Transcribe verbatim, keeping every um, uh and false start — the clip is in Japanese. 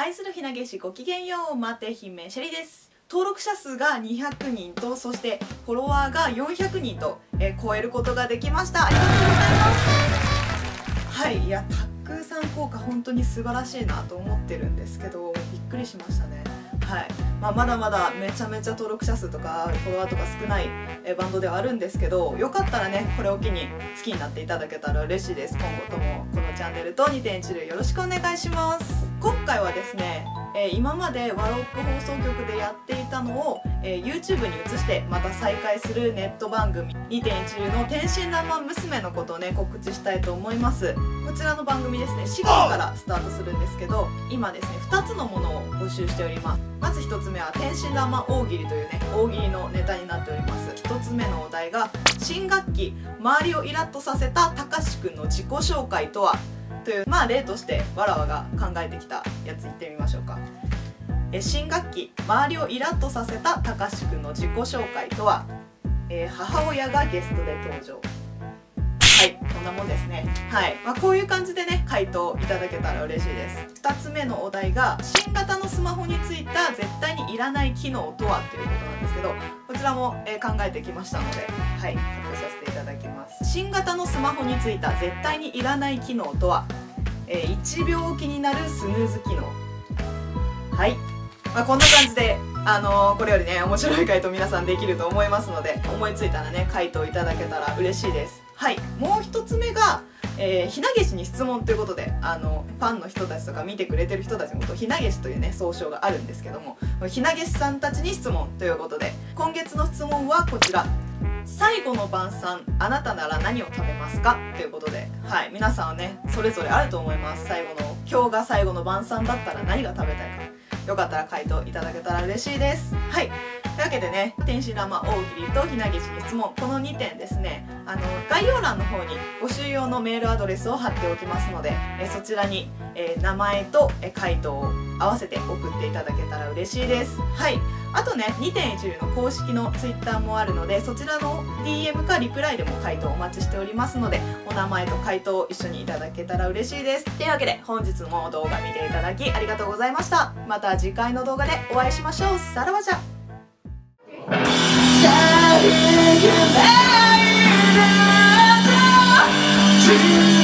愛するひなげしごきげんよう、待て姫シェリーです。登録者数がにひゃくにんと、そしてフォロワーがよんひゃくにんと、えー、超えることができました。ありがとうございます。はい、いやタックさん効果本当に素晴らしいなと思ってるんですけど、びっくりしましたね。はい、まあ、まだまだめちゃめちゃ登録者数とかフォロワーとか少ないバンドではあるんですけど、よかったらねこれを機に好きになっていただけたら嬉しいです。今後ともこのチャンネルとにてんいちるよろしくお願いします。今回はですね、えー、今までワロック放送局でやっていたのを、えー、YouTube に移してまた再開するネット番組にてんいちるの天真爛漫娘のことをね告知したいと思います。こちらの番組ですね、しがつからスタートするんですけど、今ですねふたつのものを募集しております。まずひとつめは天真爛漫大喜利というね大喜利のネタになっております。ひとつめのお題が新学期周りをイラッとさせたたかしくんの自己紹介とはという、まあ例としてわらわが考えてきたやついってみましょうか。え新学期周りをイラッとさせたたかしくんの自己紹介とは、えー、母親がゲストで登場。はい、こんなもんですね。はい、まあ、こういう感じでね回答いただけたら嬉しいです。ふたつめのお題が新型のスマホについた絶対にいらない機能とはということなんですけど、こちらも、えー、考えてきましたので、はい、発表させていただきます。新型のスマホについた絶対にいらない機能とは、えー、いちびょうおきになるスヌーズ機能。はい、まあ、こんな感じで、あのー、これよりね面白い回答皆さんできると思いますので、思いついたらね回答いただけたら嬉しいです。はい、もう一つ目が、えー、ひなげしに質問ということで、あのファンの人たちとか見てくれてる人たちのことをひなげしというね総称があるんですけども、ひなげしさんたちに質問ということで、今月の質問はこちら。最後の晩餐あなたなら何を食べますかということで、はい、皆さんはねそれぞれあると思います。最後の今日が最後の晩餐だったら何が食べたいか、よかったら回答いただけたら嬉しいです。はい、というわけでね、天真爛漫大喜利とひなげしに質問、このにてんですね、あの概要欄の方に募集用のメールアドレスを貼っておきますので、えそちらに、えー、名前と、え回答を合わせて送っていただけたら嬉しいです。はい、あとねにてんいちるの公式のツイッターもあるので、そちらの ディーエム かリプライでも回答お待ちしておりますので、お名前と回答を一緒にいただけたら嬉しいです。というわけで本日も動画見ていただきありがとうございました。また次回の動画でお会いしましょう。さらばじゃ。Dream